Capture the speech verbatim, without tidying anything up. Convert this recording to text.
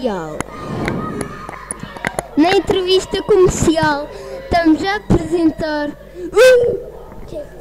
comercial. Na entrevista comercial estamos a apresentar... Uh!